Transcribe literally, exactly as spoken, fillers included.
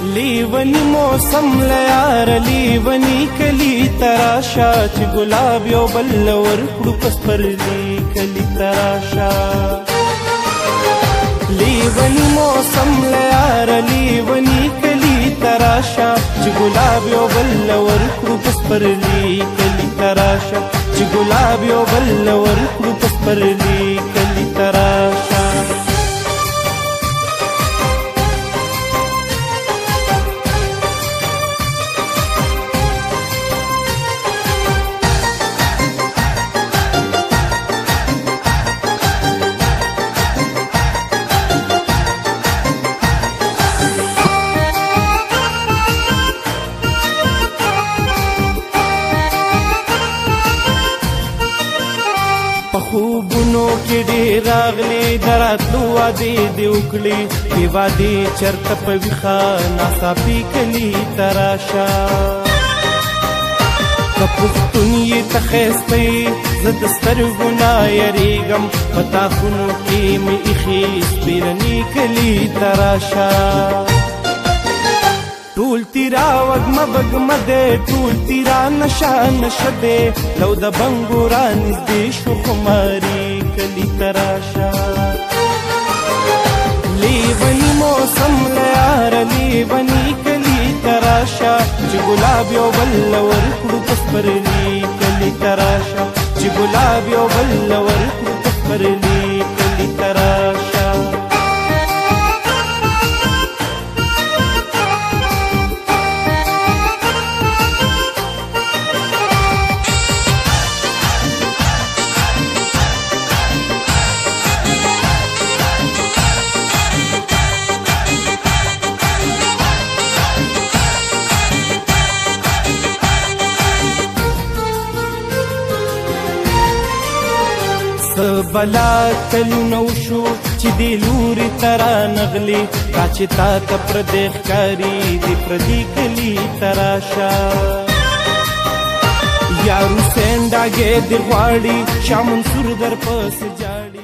لیونی موسم لیار لیونی کلی تراشا چې ګلاب یو بل ورکړو پس پرلی کلی تراشا لیونی موسم لیار لیونی کلی تراشا چې ګلاب یو بل ورکړو پس پرلی کلی تراشا چې ګلاب یو بل ورکړو پس پرلی کلی تراشا خوبونو کې ډېر راغلي دراتلو وعدې دې وکړې بې وعدې چېرته په ویښه ناڅاپي کلي ته راشه که پښتون یې ته ښایسته زه د سترګو نه یېرېږم په تاخونو کې مې ایښې سپېرني کلي ته راشه ټول تیرا وږمه وږمه دی ټول تیرا نشه نشه دی لو د بنګو رانږدې شو خماري کلي ته راشه لیوني موسم لیاره لیوني کلي ته راشه چې ګلاب یو بل ورکړو پس پرلي کلي ته راشه چې ګلاب یو بل ورکړو پس پرلي کلي ته راشه بلا کلونه وشو چې دې لوري ته رانغلې دا چې تا ته پردی ښکاري د پردي کلي ته راشه یا روسین ډاګې دې غواړي شاه منصور در پسې جاړي